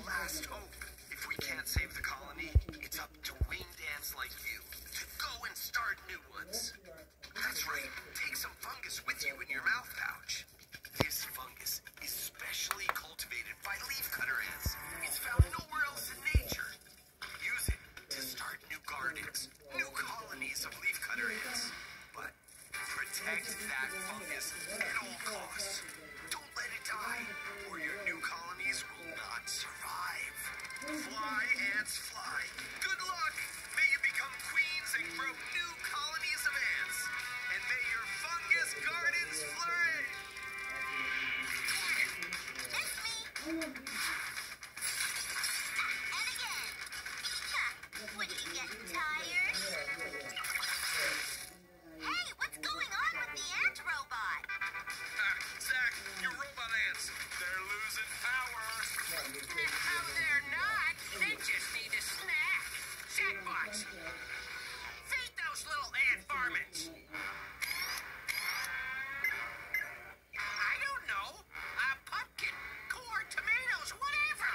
last hope. If we can't save the colony, it's up to winged ants like you to go and start new ones. That's right, take some fungus with you in your mouth pouch. This fungus is specially cultivated by leafcutter ants. It's found nowhere else in nature. Use it to start new gardens, new colonies of leafcutter ants. But protect that fungus at all costs. Don't let it die, or your new colonies will not survive. Fly, ants, fly. Good luck! May you become queens and grow new colonies of ants. And may your fungus gardens flourish! Miss me! And again! What are you getting tired? Hey, what's going on with the ant robot? Zach, your robot ants, they're losing power. No, they're not. They just need a snack. Sackbots, feed those little ant varmints. I don't know. A pumpkin, corn, tomatoes, whatever.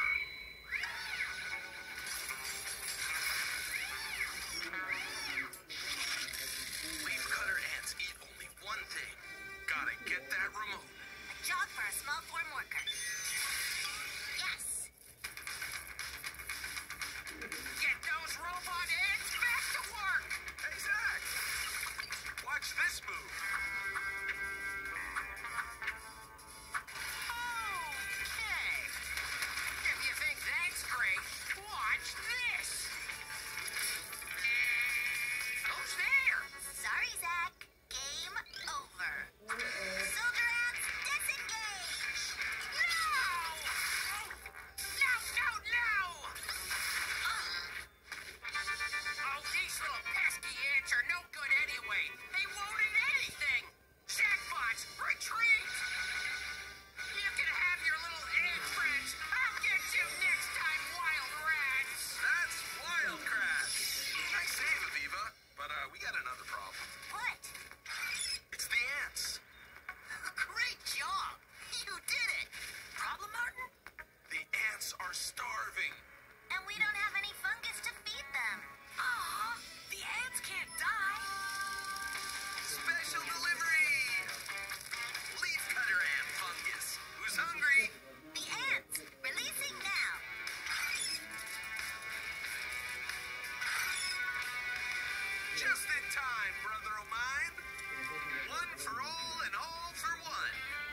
Leafcutter ants eat only one thing. Gotta get that remote. A job for a small form worker. Yes! Get those robot ants back to work. Hey, Zach! Watch this move. Okay. If you think that's great, watch this. Who's there? Sorry, Zach. Game over. Soldier ants, disengage! No! No, no, no! Oh, these little pesky ants are no good anyway. They won't eat anything. Sackbots, retreat! You can have your little ant friends. I'll get you next time, wild rats. That's Wildcrash. Nice save, Aviva. But we got another problem. What? It's the ants. Great job. You did it. Problem, Martin? The ants are starving. And we don't have any fungus to feed them. Aw, the ants can't die. Special delivery! Leafcutter ant fungus. Who's hungry? The ants, releasing now. Just in time, brother o' mine. One for all and all for one.